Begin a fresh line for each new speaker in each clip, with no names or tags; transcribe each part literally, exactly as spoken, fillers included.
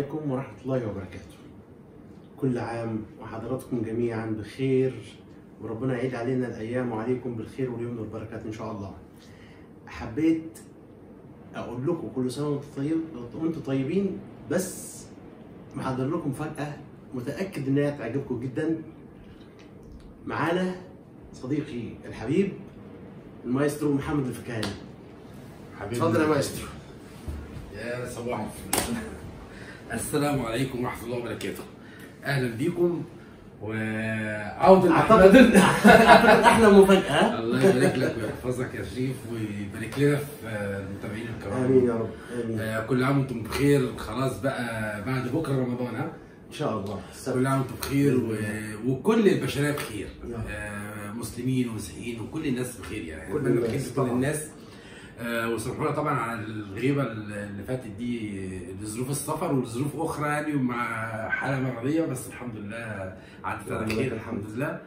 عليكم ورحمة الله وبركاته. كل عام وحضراتكم جميعا بخير، وربنا يعيد علينا الأيام وعليكم بالخير واليمن والبركات إن شاء الله. حبيت أقول لكم كل سنة وأنتم طيب وأنتم طيبين، بس محضر لكم فجأة متأكد إنها تعجبكم جدا. معانا صديقي الحبيب المايسترو محمد الفكهاني.
حبيبي
اتفضل يا مايسترو.
يا صباح الفل. السلام عليكم ورحمة الله وبركاته. أهلا بيكم وعودة
أعتقد أعتقد أحلى مفاجأة.
الله يبارك لك ويحفظك يا شريف ويبارك لنا في المتابعين الكرام.
آمين يا رب آمين.
آه كل عام وأنتم بخير. خلاص بقى بعد بكرة رمضان. ها
إن شاء الله.
كل عام وأنتم بخير و... وكل البشرية بخير. آه مسلمين ومسيحيين وكل الناس بخير، يعني
كل
نتمنى
الناس
بخير كل الناس. آه وسامحونا طبعا على الغيبه اللي فاتت دي لظروف السفر ولظروف اخرى يعني، ومع حاله مرضيه، بس الحمد لله عدت على خير الحمد لله.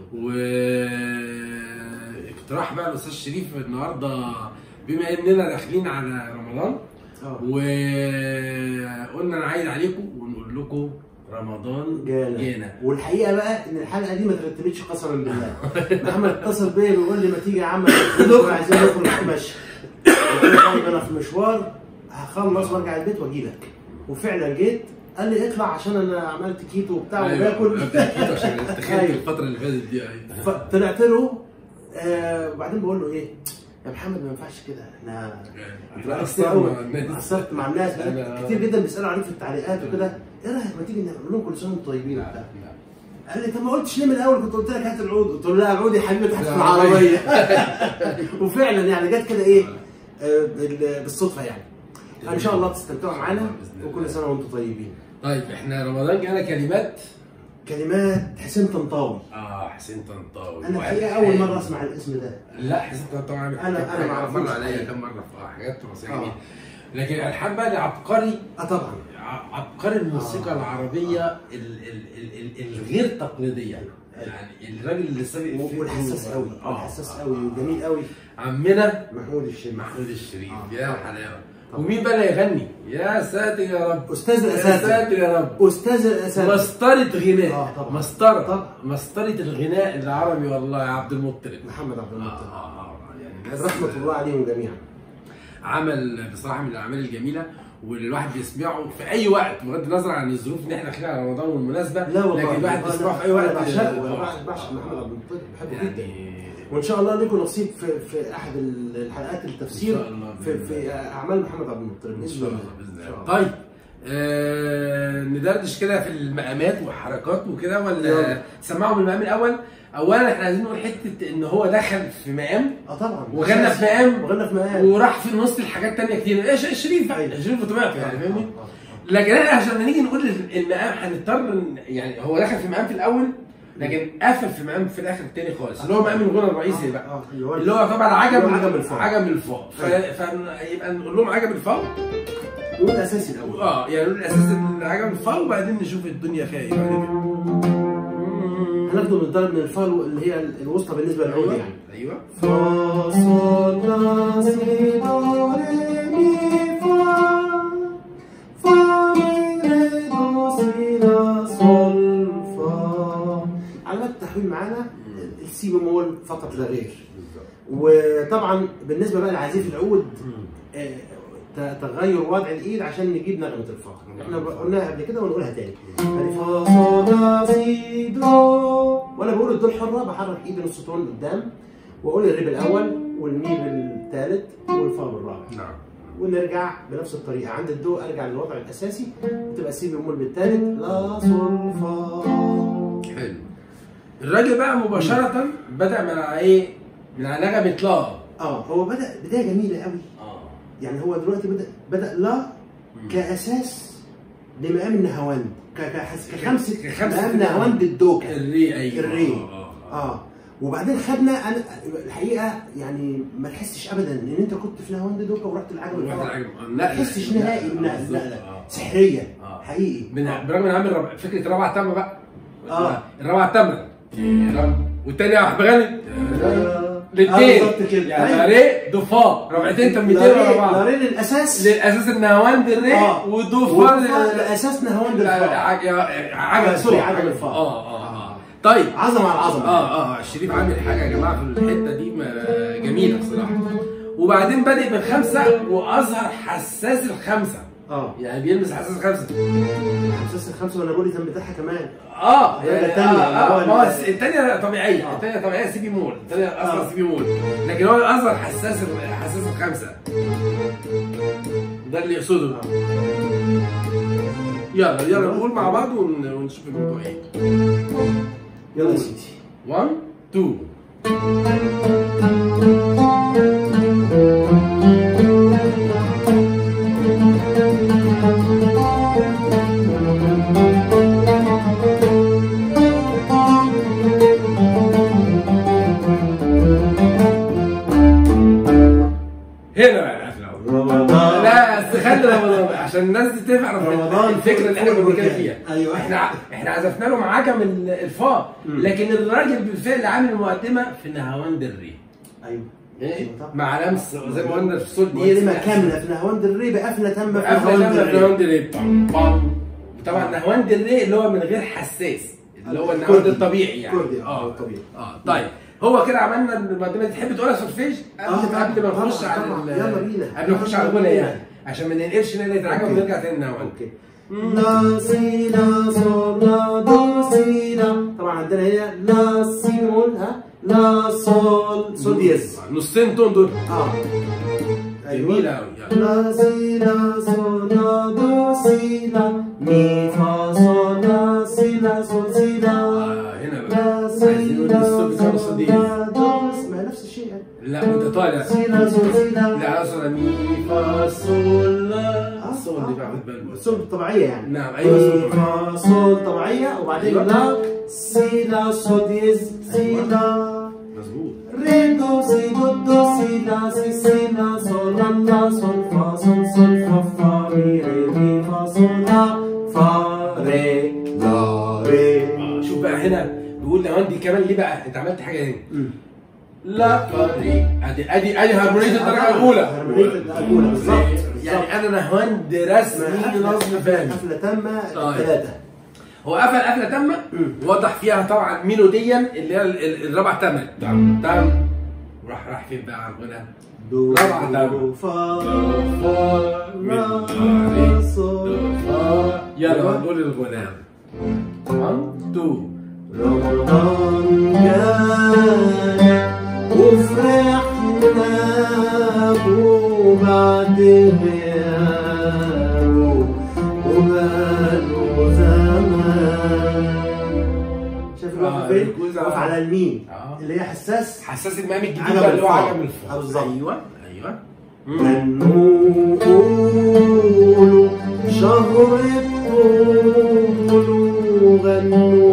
واقتراح بقى الاستاذ شريف النهارده، بما اننا داخلين على رمضان وقلنا نعيد عليكم ونقول لكم رمضان جانا. جانا
والحقيقه بقى ان الحلقه دي ما ترتبتش قسما بالله. محمد اتصل بيا بيقول لي ما تيجي يا عم عايزين نخرج نتمشى. قلت له طيب انا في مشوار هخلص وارجع البيت واجي لك، وفعلا جيت. قال لي اطلع عشان انا عملت كيتو وبتاع وباكل.
كيتو عشان تخيل الفتره اللي فاتت دي.
فطلعت له آه وبعدين بقول له ايه يا محمد ما ينفعش كده، احنا قصرت مع الناس كتير جدا بيسالوا عليك في التعليقات وكده، ايه رايك ما تيجي نقول لهم كل سنه وانتم طيبين وبتاع. قال لي طب ما قلتش ليه من الاول؟ كنت قلت لك هات العود. قلت له لا العود يا حبيبي تحت في العربيه. وفعلا يعني جت كده ايه بالصدفه يعني. ان شاء الله تستمتعوا معانا وكل سنه وانتم طيبين.
طيب احنا رمضان جانا كلمات
كلمات حسين طنطاوي.
اه حسين طنطاوي.
انا الحقيقه اول مره اسمع الاسم ده.
لا حسين طنطاوي
انا انا ما اعرفوش.
مر عليا كم مره في حاجات تراثيه جميله، لكن الالحان بقى العبقري.
اه طبعا
عبقري الموسيقى آه. العربيه آه. ال ال ال الغير تقليديه، يعني الراجل اللي سابق
والحساس قوي. اه حساس قوي وجميل قوي.
عمنا
محمود الشريف.
محمود الشريف آه. يا حلاوه. ومين بقى اللي يغني؟ يا ساتر يا رب.
استاذ الاساتذه.
يا ساتر يا رب.
استاذ الاساتذه.
مسطره غناء.
اه طبعا.
مسطره طبعا. مسطره الغناء العربي والله يا عبد المطلب.
محمد عبد المطلب.
اه اه
يعني رحمه الله عليهم جميعا.
عمل بصراحه من الاعمال الجميله واللي الواحد بيسمعه في اي وقت، بغض النظر عن الظروف ان احنا داخلين على رمضان والمناسبه.
لا والله
لكن الواحد بيسمعه في اي وقت.
بعشقه. انا بعشق محمد عبد المطلب، بحبه جدا. وان شاء الله لكم نصيب في في احد الحلقات التفسير في في اعمال محمد عبد المطلب
ان شاء الله باذن الله. طيب آه ندردش كده في المقامات والحركات وكده، ولا تسمعهم المقام الاول؟ اولا احنا عايزين نقول حته ان هو دخل في مقام.
اه طبعا.
وغنى في مقام.
وغنى في مقام.
وراح في النص لحاجات ثانيه كتير. ايش شريف بقى. شريف بطبيعته يعني فاهمني؟ لكن احنا عشان نيجي نقول المقام هنضطر يعني هو دخل في مقام في الاول، لكن قفل في مقام في الاخر الثاني خالص، اللي هو مقام الغنى الرئيسي بقى.
آه.
اللي هو طبعا عجب
عجب الفاء.
عجب الفاء. فيبقى نقول لهم عجب الفاء.
نقول الاساسي الاول.
اه يعني نقول الاساسي عجب الفاء، وبعدين نشوف الدنيا فيها ايه بعد كده.
هناخده من الضرب من الفا اللي هي الوسطى بالنسبه للعود يعني.
ايوه.
فا صول لا سي دو ري مي فا فا ري دو سي لا صول فا. علامات التحويل معانا السي بمول فقط لا غير. وطبعا بالنسبه بقى لعزيف العود تغير وضع الايد عشان نجيب نغمه الفا. احنا قلناها قبل كده ونقولها تاني. يعني فا صول لا سي دو، وانا بقول الدو الحره بحرك ايدي نص تون قدام، واقول الري الاول والمي بالثالث والفا بالرابع.
نعم.
ونرجع بنفس الطريقه. عند الدو ارجع للوضع الاساسي، وتبقى سي بمول بالثالث لا صول فا.
حلو. الراجل بقى مباشره بدا من على ايه؟ من على نغمه لا.
اه هو بدا بدايه جميله قوي.
اه
يعني هو دلوقتي بدا بدا لا كاساس لمقام النهاوند، كخمسه مقام نهاوند الدوكه.
الري. ايوه
الري. اه, آه. وبعدين خدنا انا الحقيقه يعني ما تحسش ابدا ان انت كنت في نهاوند دوكه ورحت العجم الفرع. ما تحسش نهائي انها سحريه آه. حقيقي.
برغم ان عامل فكره رابعه تامه بقى.
اه
الرابعه التامه والتانيه واحد بغني الاثنين
بالظبط كده.
يعني
أيوة.
ري دو فا ربعتين تمتين ورا بعض.
لاري للاساس
للاساس النهواند الري
اه
ودو فا
للاساس نهواند الفا.
عجب الفا
عجب الفا.
اه اه اه طيب
عظمه على عظمه.
اه اه شريف عامل حاجه يا جماعه في الحته دي جميله بصراحه. وبعدين بادئ بالخمسه واظهر حساس الخمسه.
اه
يعني بيلبس حساس الخمسه.
حساس الخمسه وانا بقول التم بتاعها كمان.
اه
يعني
يعني
التانية
اه
اللي
اه
هو
ما هو الثانيه طبيعيه،
آه.
الثانيه طبيعيه سي بي مول، الثانيه اصلا
آه.
سي بي مول، لكن هو الاظهر حساس حساس الخمسه. ده اللي يقصده.
آه.
يلا يلا نقول مع بعض ون- ونشوف الموضوع ايه.
يلا يا سيدي.
واحد اتنين هنا بقى القفله.
رمضان.
لا بس خلي رمضان بقى عشان الناس دي تعرف
رمضان
الفكره اللي احنا
فوق
بنتكلم
البركان.
فيها.
ايوه
احنا احنا عزفنا له مع عجم ال- الفا،
مم.
لكن الراجل بالفعل عامل مقدمه في نهاوند الري.
ايوه
ايه
طبعا.
مع لمس زي ما قلنا في الصوت دي
مقدمه كامله في نهواند الري بقفله تامه في
قفله
نهواند
لما في
الري.
نهاوند الري. بام بام. طبعا نهاوند الري اللي هو من غير حساس، اللي هو النهاوند
كردي.
الطبيعي يعني.
كردي، آه،
اه
الطبيعي.
اه طيب هو كده عملنا المقدمه دي. تحب تقولها سولفيج قبل
آه،
قبل ما نخش
طبعاً،
على
طبعاً.
ال-
يلا بينا.
قبل ما نخش على
يلا
الغنى
بينا.
يعني عشان ما ننقلش نادي العجم
أوكي.
ونرجع تاني نهاوند.
اوكي. لا سي لا صول لا دو سي لا. طبعا عندنا هنا لا سي مول ها لا صول صول ديز.
نصين تون دول.
اه
جميلة أوي. يلا.
لا سي لا صول لا دو سي لا مي فا صول لا سي لا صول سي لا.
آه هنا بقى
لا سي
عايزين نقول
لا
الصوت بتاع نص
صول
دي.
لا دو. ما نفس الشيء يعني.
لا وانت طالع.
سي لا صول سي لا.
لا اصلا مي فا صول لا صول دي بقى خد بالك.
الصول الطبيعية يعني.
نعم ايوه صول
مي
طبيعي.
فا صول طبيعية وبعدين
أيوة.
لا سي لا صول ديز سي لا.
مظبوط.
ري دو سي دو دو سي لا سي سي لا صول لا لا صول فا صول صول فا فا مي ري مي فا صول لا فا ري لا ري.
آه شوف بقى هنا بيقول نهاوند دي كمان ليه بقى؟ انت عملت حاجة هنا. لا فا ري ادي ادي ادي هارمونية الدرجة الأولى.
هارمونية الأولى بالظبط.
يعني أنا نهاوند رسمي نظم فاهم.
حفلة تامة
طيب.
ثلاثة.
هو قفل قفله تامه وضح فيها طبعا ميلوديا اللي هي ال- ال- الرابعه تامه تام تام وراح راح فين بقى على الغنى؟
دو
رابعة تامة.
دو فا
فا
لا
ري
صول
فا يلا نقول الغنى. واحد اتنين
رمضان جانا وفرحنا وبعد غيابه وبقاله زمان. شايف
آه،
الوقفة فين؟
الجزء
واقف على الميم
آه.
اللي هي حساس
حساس المقام الجديد
عجب
بقى اللي هو
الفا.
عجب الفا.
آه، بالظبط.
ايوه ايوه
غنوا قولوا شهر الطول غنوا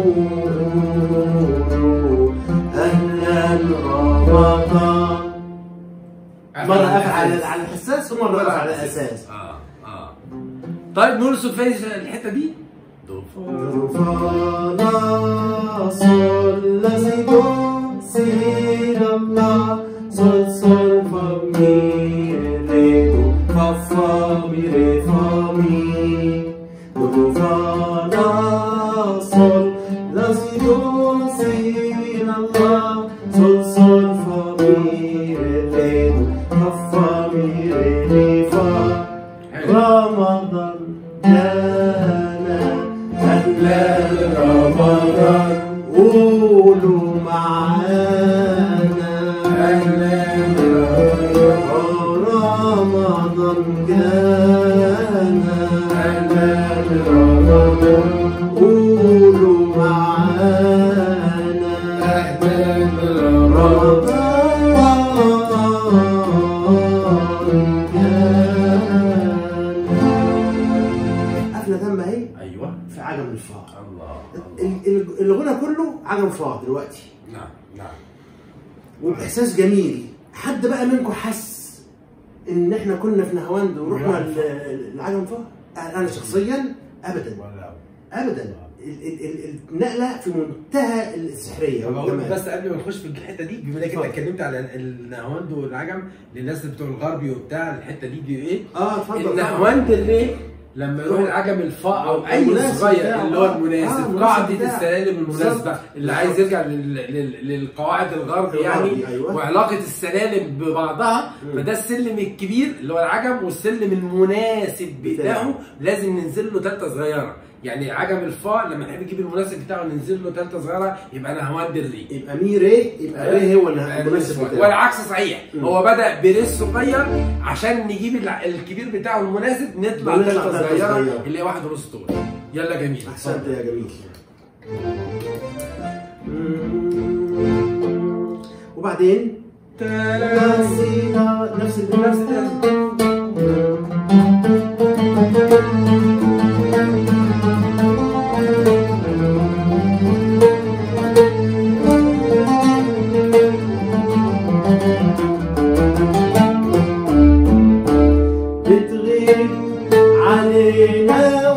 قولوا أهلا رمضان. مرة قفل على على الحساس ومرة قفل على الأساس.
اه اه طيب نقول السولفيج الحته دي. دو فا
دو فا لا صول لا سي دو سي لا لا صول صول فا مي ري دو فا فا مي ري فا مي دو دو فا لا صول لا سي دو سي لا لا صول صول فا مي ري دو فا فا مي ري فا. رمضان جانا أهلا رمضان قولوا معانا
أهلا
رمضان جانا أهلا رمضان قولوا معانا أهلا رمضان جانا. قفلة تامة اهي
ايوه
في عجم الفا.
الله
ال- ال- الغنى كله عجم فا دلوقتي
نعم نعم
واحساس جميل. حد بقى منكم حس ان احنا كنا في نهاوند ورحنا ل- لعجم فا؟ انا شخصيا ابدا
ولا
ابدا. النقله في منتهى السحريه والجمال.
بس قبل ما نخش في الحته دي، بما انك انت اتكلمت على النهاوند والعجم للناس بتوع الغربي وبتاع، الحته دي دي ايه؟
اه اتفضل.
النهاوند اللي لما يروح العجم الفاء او اي صغير اللي هو المناسب، آه قاعده السلالم المناسبه اللي عايز يرجع للقواعد الغرب يعني، أيوة. وعلاقه السلالم ببعضها، فده السلم الكبير اللي هو العجم، والسلم المناسب بتاعه لازم ننزل له ثالثه صغيره. يعني عجم الفاء لما نحب نجيب المناسب بتاعه ننزل له ثالثه صغيره يبقى نهاوند الري،
يبقى مي ري، يبقى ري هو المناسب بتاعه.
والعكس صحيح، م. هو بدا بري صغير عشان نجيب الكبير بتاعه المناسب نطلع ثالثه صغيره اللي هي واحد ونص طول. يلا جميل.
احسنت يا جميل. وبعدين نسينا نفس نفس بتغيب علينا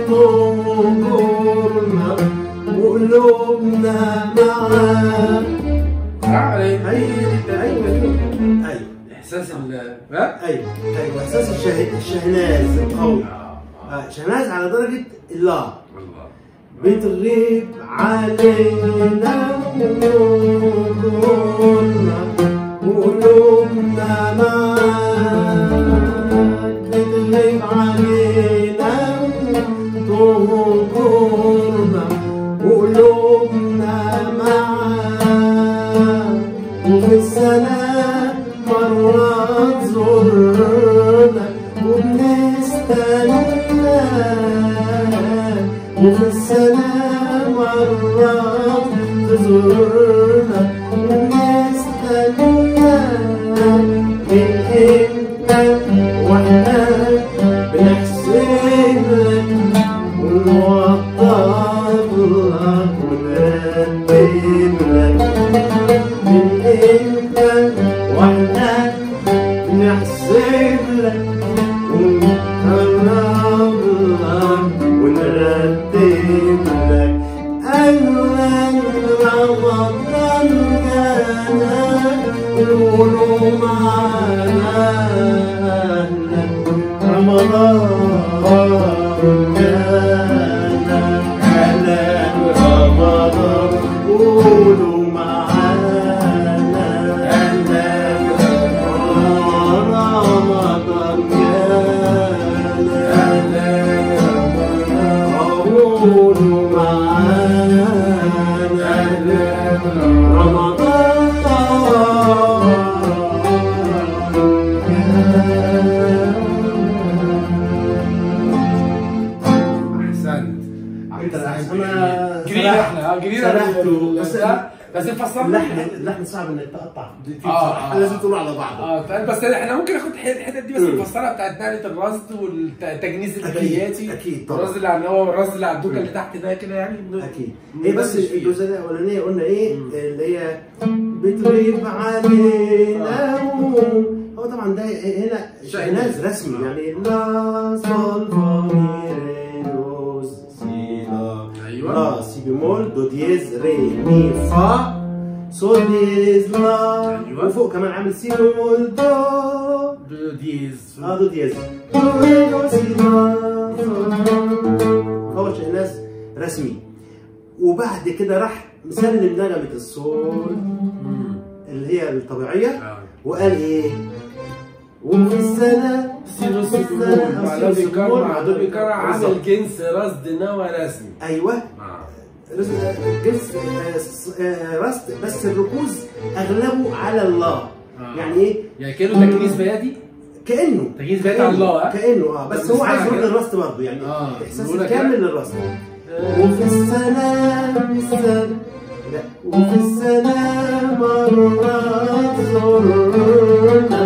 وتنظرنا وقلوبنا معاك.
ايوه
ايوه ايوه
احساس ال
ايوه ايوه احساس الشه... الشهناز القوي. آه شهناز على درجه الله. بتغيب علينا وتنظرنا وقلوبنا معاك. بتغيب علينا وتنظرنا وقلوبنا معاك. وفي السنة مرة تزورنا وبنستناك. وفي السنة مرة تزورنا وبنستناك. من امتى واحنا بنحسب لك ونوضب لك ونرتب لك. من امتى واحنا بنحسب لك ونقرب لك ونرتب لك. أهلا رمضان جانا قولوا معانا أهلا رمضان جانا. أهلا رمضان قولوا معانا أهلا رمضان جانا. أهلا قولوا معانا أهلا رمضان
جديده بس بس نفسر
اللحن اللحن صعب انك تقطع
اه
لازم تقول على بعض.
اه بس احنا ممكن ناخد الحتت دي بس نفسرها بتاعت نقله الرصد والتجنيز البديهاتي.
اكيد طبعا.
الرصد اللي على هو الرصد اللي على الدوكه اللي تحت ده كده يعني.
اكيد هي بس الجزء الاولانيه قلنا ايه اللي هي بتغيب علينا. هو طبعا ده هنا شهناز رسمي يعني لا صول فا مي ري دو سي لا.
ايوه
لا سي بيمول دو دييز ري مي فا صول دييز لا.
أيوة.
وفوق كمان عامل سي بيمول دو
دو دييز
اه دو دييز دو ري دو سي لا. هو شهناز رسمي. وبعد كده راح مسلم نغمه الصول اللي هي الطبيعيه. آه. وقال ايه؟ وفي السنة
سي نص السنة مع دو بيكرر مع دو بيكرر عمل جنس رصد نوى رسمي.
ايوه آه. جنس رصد بس الركوز اغلبه على الله. آه. يعني ايه؟
يعني كانه تجنيس بياتي؟
كانه
تجنيس بياتي على الله. ها؟
كانه اه بس هو عايز يروح للرصد برضه يعني آه. احساس كامل للرصد. آه. وفي السنة السنة لا وفي السنة مرات زرنا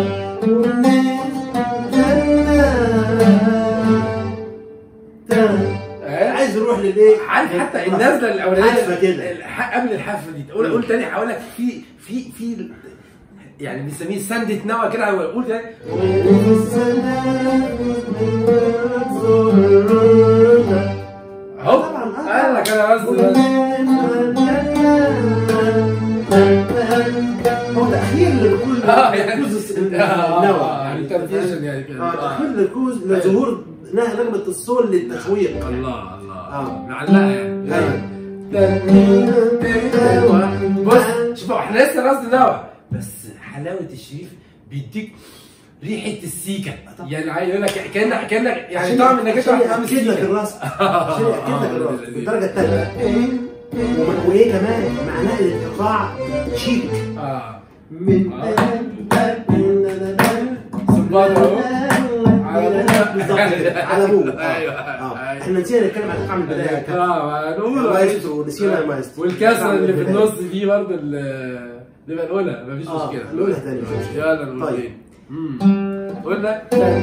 عايز يروح للايه؟
عارف حتى النزله الاولانيه
حفله كده
قبل الحفله دي قول قول تاني هقول لك في في في يعني بنسميه سندة نوى كده قول تاني. اهو قال لك انا
النوى
يعني ترفيشن يعني كده.
اه تخفيض الجلوكوز لظهور نغمه الصول للتشويق.
الله الله
اه
معلقه يعني. بص شوف احنا لسه راس النوى، بس حلاوه الشريف بيديك ريحه السيكه، يعني عايز يقول لك كانك كانك يعني طعم انك انت
عامل سيكه لك الراس، عشان ياكد لك الراس الدرجه الثانيه. وايه كمان مع نقل الايقاع شيك.
اه
من
صباط اهو
بالظبط على ابوه.
ايوه
اه احنا نسينا نتكلم عن الايقاع من البدايه.
اه نقول
مايسترو نسينا مايسترو،
والكسره اللي في النص دي برضه نبقى نقولها مفيش
اه
مشكله.
نقولها تاني مش مشكله.
يلا نقول
طيب
قلنا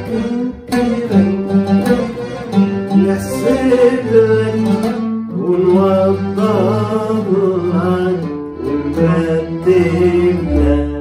نحسب لك ونوضب لك ونرتب لك.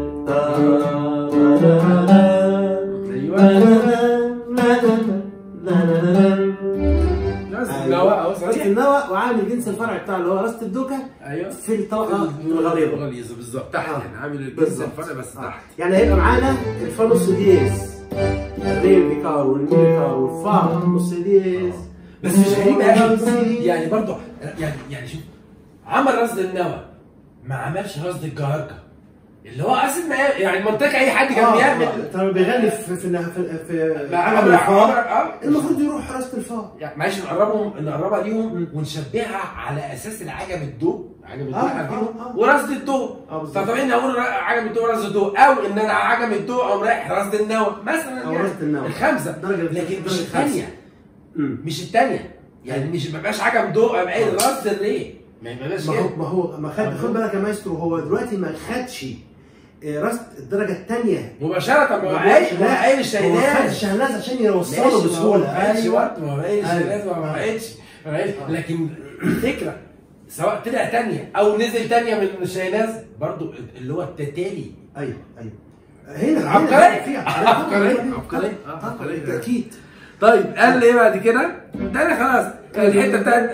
النوى
النوى وعامل جنس الفرع بتاع اللي هو راسة الدوكة.
ايوه
في الطبقة الغليظة.
الغليظة بالظبط تحت،
آه.
يعني عامل الجنس الفرع بس تحت.
يعني هيبقى معانا الفا نص دييز، الري بيكار والمي بيكار والفا نص دييز.
بس مش غريب قوي يعني برضه، يعني يعني شوف عمل رصد النوى ما عملش رصد الجهرجة اللي هو اصل يعني المنطقه اي حد كان بيعمل.
طب بيغني في في في, في
عمل الفا
المفروض يروح راسة الفا.
يعني معلش نقربهم نقربها ليهم ونشبهها على اساس العجب الضوء، عجب الضوء
آه
عارفينه
آه آه.
ورصد الضوء. فطبيعي اني اقول عجب الضوء ورصد الضوء، او ان انا عجب الضوء او رايح رصد النوى مثلا،
او رصد النوى
الخمسه، لكن مش الثانيه، مش الثانيه يعني مش ما بقاش عجب ضوء ابقى قايل رصد الري، ما يبقاش
ما هو ما هو ما خد خد بالك يا مايسترو، هو دلوقتي ما خدش رصد الدرجه الثانيه
مباشره. ما هو قايل ما قايل الشهناز،
هو خد الشهناز عشان يوصله بسهوله.
ايوه ما هو قايل الشهناز ما وقعتش، لكن الفكره سواء طلع ثانيه او نزل ثانيه من الشهناز برضو اللي هو التتالي.
ايوه ايوه هنا
عبقري عبقري عبقري عبقري
بالتاكيد.
طيب قال لي ايه بعد كده؟ ده انا خلاص الحته بتاعت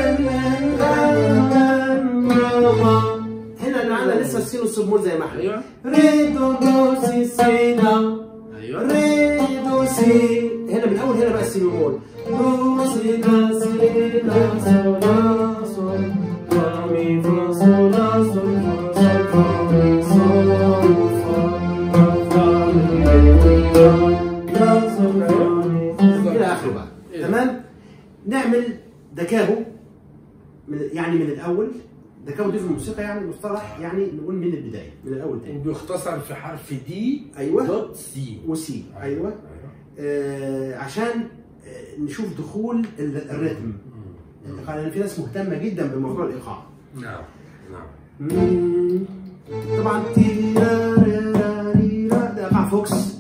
هنا معانا لسه السين والسمول زي ما احنا.
ايوه
ري دو دو سي سي لا.
ايوه
ري دو سي. هنا من اول هنا بقى السين والمول. دو سي لا سي لا سو لا سو فا مي فا سو لا سو فا فا مي سو لا فا فا مي لا سو فا مي الى اخره بقى. تمام. نعمل دكابو من يعني من الاول. دكابو دي في الموسيقى يعني مصطلح يعني نقول من البدايه من الاول تاني.
بيختصر في حرف دي
ايوه
دوت سي
وسي. ايوه آه عشان آه نشوف دخول الريتم. لان في ناس مهتمه جدا بموضوع الايقاع.
نعم نعم.
طبعا تيرا ريرا ده ايقاع فوكس.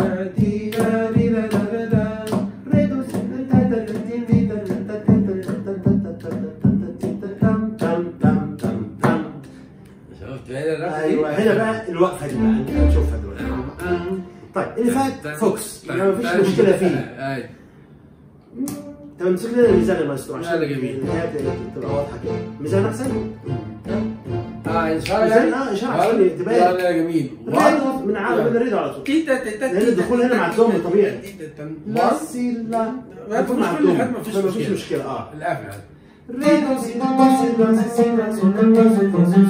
ايوه هنا بقى الوقفه دي بقى هنشوفها دلوقتي. طيب اللي فات فوكس يعني مفيش مشكله فيه.
ايوه
طب نمسك لنا الميزان يا مايسترو عشان
يلا جميل
تبقى واضحه كده. ميزان احسن؟
اه اشاره
ميزان اه اشاره عشان تبان.
يلا جميل
ريدو من عارف من ريدو على طول. لان الدخول هنا مع الدوم طبيعي. لا سي لا الدخول مع الدوم مفيش مشكله. اه
القفله
ريدو سي لا سي لا سي لا سي لا سي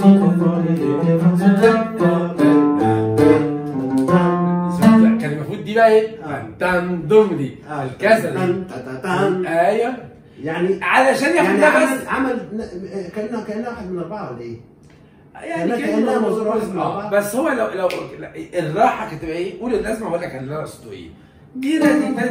كان المفروض دي بقى ايه؟ تندم دي الكسر ايوه
يعني
علشان ياخد
يعني
ده
عمل
بس
عمل كانها كانها واحد من اربعه ولا ايه؟
يعني
كانها موضوع واحد من
اه
اربعه.
بس هو لو لو الراحه كانت تبقى ايه؟ قول اللازمه اقول لك اللي انا قصده ايه؟ دي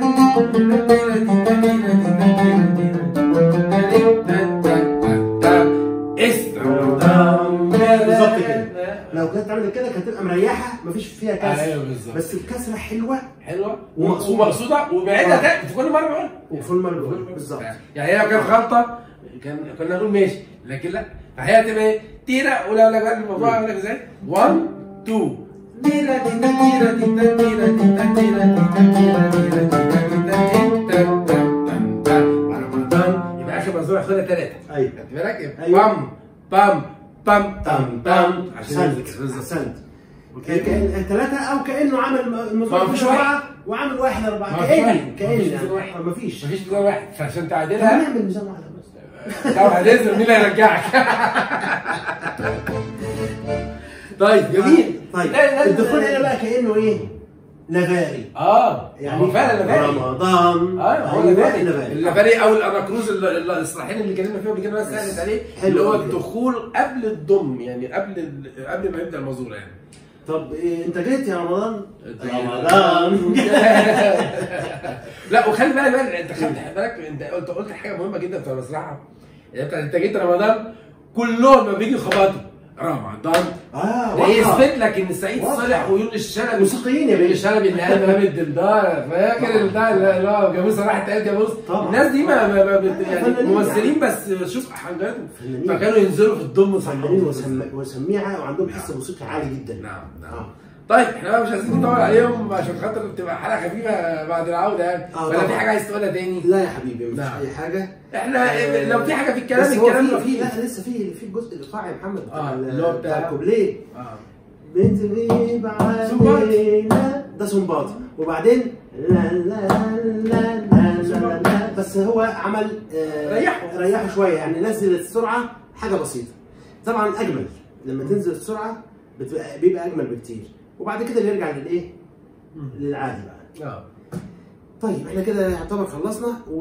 بالظبط كده. لو كانت عملت كده كانت هتبقى مريحه مفيش فيها كسر.
ايوه بالظبط.
بس الكسره حلوه
حلوه
ومقصوده
ومقصوده وبعيدها تاني في كل مره بقول
وفي المره بقول بالظبط.
يعني هي لو كانت غلطه كان كنا نقول ماشي، لكن لا فهي هتبقى ايه؟ تيرا ولا ولا بقى الموضوع اقول لك ازاي؟ واحد اتنين تيرا تيرا تيرا تيرا تيرا تيرا تيرا تيرا تيرا يبقى اخر مزرعه خدها ثلاثه.
ايوه
خدت بالك؟ بام بام بام بام بام عشان
احسنت. كأن ثلاثة أو كأنه عمل
ما
المزمار
فيش
أربعة وعمل واحد أربعة كأن كأن يعني ما فيش
مفيش ميزان واحد فعشان تعدلها
نعمل ميزان واحد بس.
لو هتنزل مين اللي هيرجعك؟ طيب جميل.
طيب
لا لا
الدخول هنا بقى كأنه إيه؟ لغاري.
اه يعني هو فعلا لغاري.
رمضان
اه هو
أيوة
لغاري
لغاري.
اللغاري او الاناكروز الاصلاحين اللي اتكلمنا فيهم اللي كنا بس سالت عليه اللي هو الدخول قبل الضم يعني قبل ال- قبل ما يبدا المزور يعني.
طب إيه انت جيت يا رمضان؟
رمضان لا وخلي بالك بقى انت خدت بالك انت قلت قلت حاجه مهمه جدا في المسرحه انت انت جيت رمضان كلهم ما بيجوا يخبطوا رمضان
اه
ده يثبت لك ان سعيد صالح ويونس الشلبي
موسيقيين يا
يونس
باشا.
الشلبي اللي قال مهاب الدلدار فاكر البتاع اللي هو جاموسه راحت قالت جاموس الناس دي ما, ما, ما بت- يعني ممثلين بس شوف حاجاتهم فكانوا ينزلوا في الضم
فنانين وسم- وسميعه وعندهم حس موسيقي عالي جدا.
نعم نعم
آه.
طيب احنا بقى مش عايزين نطول عليهم عشان خاطر تبقى حلقه خفيفه بعد العوده يعني
آه
ولا في
طبعا.
حاجه عايز تقولها تاني؟
لا يا حبيبي مفيش
نعم.
اي حاجه.
احنا
آه،
لو في حاجه في الكلام
بس هو
الكلام
في
لطيف.
في لا لسه في في الجزء الايقاعي يا محمد بتاع
آه،
ال-
اللي هو بتاع-
الكوبليه.
اه
بتغيب علينا ده سنباط وبعدين لا لا لا لا لا لا بس هو عمل آه
ريحه.
ريحه شويه يعني نزل السرعه حاجه بسيطه. طبعا اجمل لما تنزل السرعه بتبقى بيبقى اجمل بكتير وبعد كده بيرجع للايه؟ للعادي بقى.
اه
طيب احنا كده يعتبر خلصنا و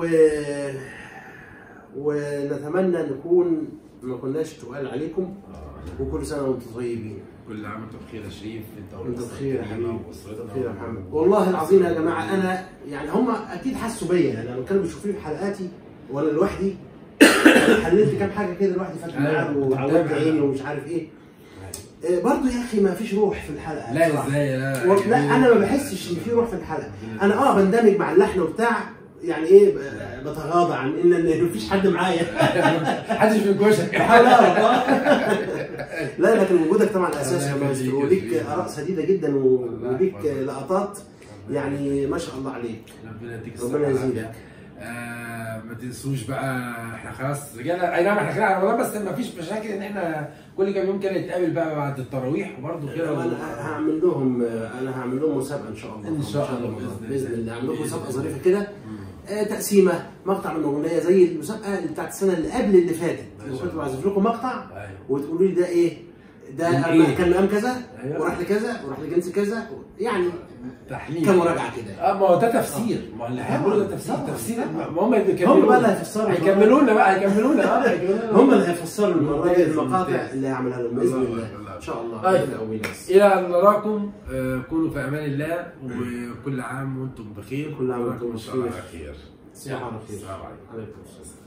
ونتمنى نكون ما كناش تقال عليكم وكل سنه وانتم طيبين.
كل عام وانتم بخير يا شريف انت
انت بخير يا حبيبي
واسرتنا
بخير يا محمد. والله العظيم يا جماعه انا يعني هم اكيد حسوا بيا يعني لما كانوا بيشوفوني في حلقاتي وانا لوحدي حللت كام حاجه كده لوحدي فاتح معاه وعودت عيني ومش عارف ايه. آه، برضه يا اخي ما فيش روح في الحلقه.
لا
بصراحة.
ازاي لا
و- لا انا ما بحسش ان في روح في الحلقه. انا اه بندمج مع اللحن وبتاع يعني ايه ب- بتغاضى عن ان إن مفيش حد معايا.
محدش بينكشك
لا لكن وجودك طبعا اساس
الله
يا
يخليك
مايسترو
يا
وليك
شريف.
اراء سديده جدا و-
الله
وليك
يحفظك.
لقطات يعني ما شاء الله عليك.
ربنا يديك
ربنا
الصحة
يزيدك.
والعافية. آه ما تنسوش بقى احنا خلاص رجعنا اي نعم احنا خير على رمضان بس ما فيش مشاكل ان احنا كل كام يوم كده نتقابل بقى بعد التراويح وبرضه كده
انا هعمل لهم انا هعمل لهم مسابقه ان شاء الله.
إن شاء الله بإذن
باذن
الله.
الله هعمل لهم
بإذن
مسابقه
الله.
ظريفه كده. آه، تقسيمه مقطع من اغنيه زي المسابقه اللي بتاعت السنه اللي قبل اللي فاتت.
ما شاء
كنت بعزف لكم مقطع
أيوة.
وتقولوا لي ده ايه؟ ده
من
أما
إيه؟
كان مقام كذا
أيوة.
وراح لكذا وراح لجنس كذا يعني
تحليل
كمراجعه كده.
اه ما هو ده تفسير ما هو اللي هيعملوا ده تفسير
طبعاً.
تفسير
طبعاً.
ما هم بيكملوا
هم بقى اللي هيفسروا.
هيكملونا بقى هيكملونا اه هيكملونا.
هم اللي هيفسروا المره دي
ممتاز،
المقاطع
ممتاز.
اللي هعملها لهم باذن
الله
الله
الله.
ان شاء الله.
طيب.
بإذن الله.
الى ان نراكم آه، كونوا في امان الله وكل عام وانتم بخير
كل عام وانتم
إن شاء الله
بخير.
على خير
تصبحوا على خير.
السلام عليكم.
عليكم السلام.